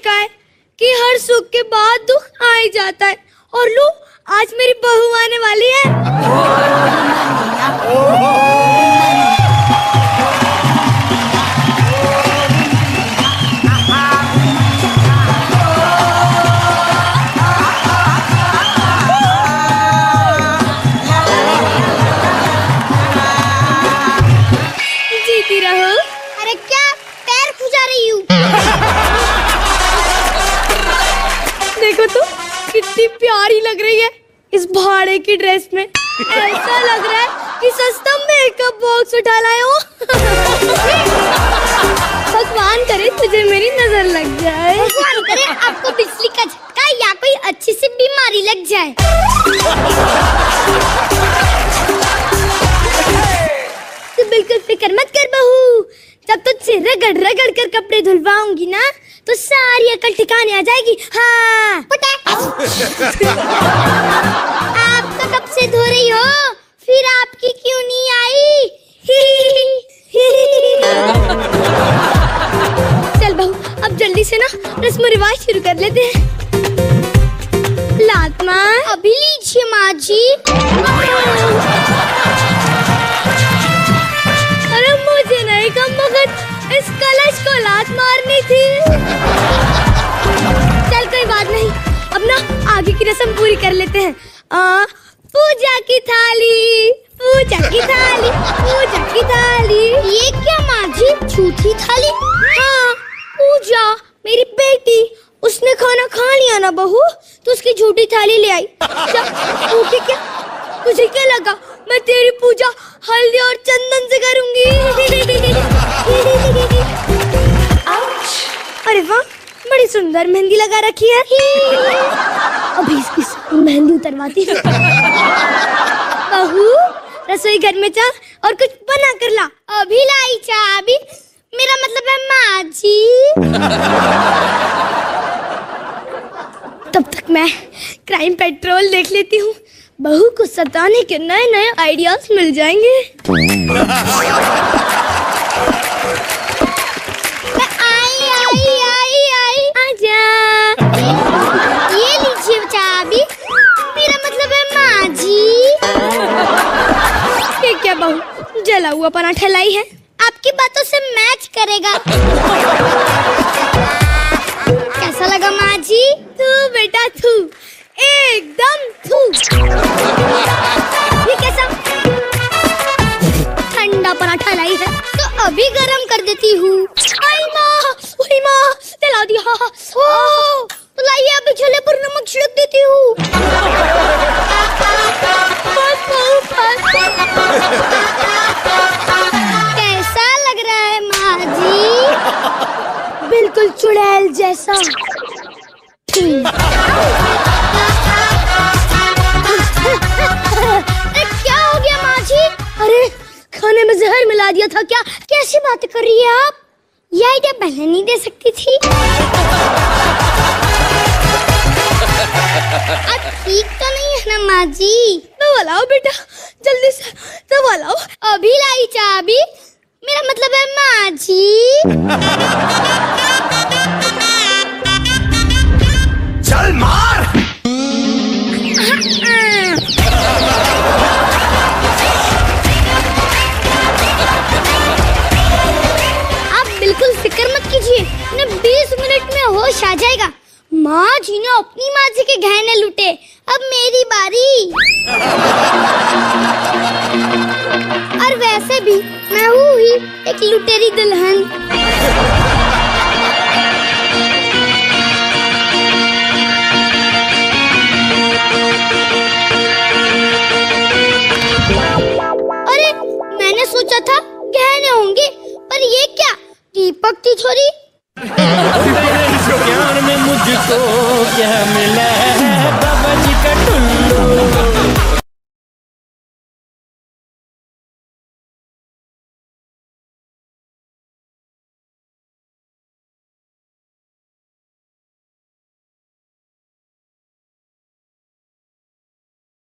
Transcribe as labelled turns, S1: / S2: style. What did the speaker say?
S1: देखा है कि हर सुख के बाद दुख आ ही जाता है। और लो, आज मेरी बहू आने वाली है। जीती रहो।
S2: अरे क्या पैर खुजा रही हूँ।
S1: देखो तो कितनी प्यारी लग रही है इस भाड़े की ड्रेस में। ऐसा लग रहा है कि सस्ता मेकअप बॉक्स उठा लाए हो। भगवान करे तुझे मेरी नजर लग जाए।
S2: भगवान करे आपको बिजली का झटका या कोई अच्छी सी बीमारी लग जाए।
S1: तू बिल्कुल फिक्र मत कर बहू, जब तुझसे रगड़ रगड़ कर कपड़े धुलवाऊंगी ना तो सारी अकल ठिकाने आ जाएगी। हाँ
S2: आप तो कब से धो रही हो, फिर आपकी क्यों नहीं आई?
S1: चल बहू, अब जल्दी से ना रस्म रिवाज शुरू कर लेते हैं। लात मार।
S2: अभी लीजिए माँ जी।
S1: अरे मुझे नहीं कम वक्त इस कलश को लात मारनी थी। चल कोई बात नहीं, अब ना आगे की रस्म पूरी कर लेते हैं। पूजा की थाली, पूजा की थाली, पूजा की थाली।
S2: ये क्या माँ जी, झूठी थाली?
S1: हाँ, पूजा मेरी बेटी, उसने खाना खा लिया ना बहू, तो उसकी झूठी थाली ले आई। क्या ओके? क्या तुझे क्या लगा मैं तेरी पूजा हल्दी और चंदन से करूंगी? अरे वाह, बड़ी सुंदर मेहंदी लगा रखी है। अभी इसकी मेहंदी उतरवाती हूँ। बहू, रसोई घर में जा और कुछ बना कर ला।
S2: अभी लाई चाह, अभी मेरा मतलब है माँ जी।
S1: तब तक मैं क्राइम पेट्रोल देख लेती हूँ, बहू को सताने के नए नए आइडियाज मिल जाएंगे।
S2: आई
S1: आजा।
S2: ये लीजिए चाबी, मेरा मतलब है माँ जी।
S1: ये क्या बहू, जला हुआ पराठा लाई है?
S2: आपकी बातों से मैच करेगा। कैसा लगा माँ जी?
S1: तू बेटा तू, एकदम तू। ये कैसा ठंडा पराठा लाई है?
S2: तो अभी गरम कर देती हूँ।
S1: ओही माँ, जला दिया।
S2: तो लाइए अभी छोले पर नमक छिड़क देती हूँ। कैसा लग रहा है माँ जी?
S1: बिल्कुल चुड़ैल जैसा।
S2: क्या हो गया माँ जी?
S1: अरे खाने में जहर मिला दिया था क्या?
S2: कैसी बातें कर रही है आप? ये आइडिया पहले नहीं दे सकती थी? अब ठीक तो नहीं है ना माँ जी?
S1: दवा लाओ बेटा, जल्दी से दवा लाओ।
S2: अभी लाई चाबी, मेरा मतलब है माँ जी।
S3: चल मार।
S2: आप बिल्कुल फिक्र मत कीजिए, 20 मिनट में होश आ जाएगा। माँ जी ने अपनी माँ जी के गहने लूटे, अब मेरी बारी। और वैसे भी मैं हूँ ही एक लुटेरी दुल्हन। अरे मैंने सोचा था गहने होंगे, पर ये क्या, दीपक की छोरी।
S4: ज्ञान में मुझको क्या मिला?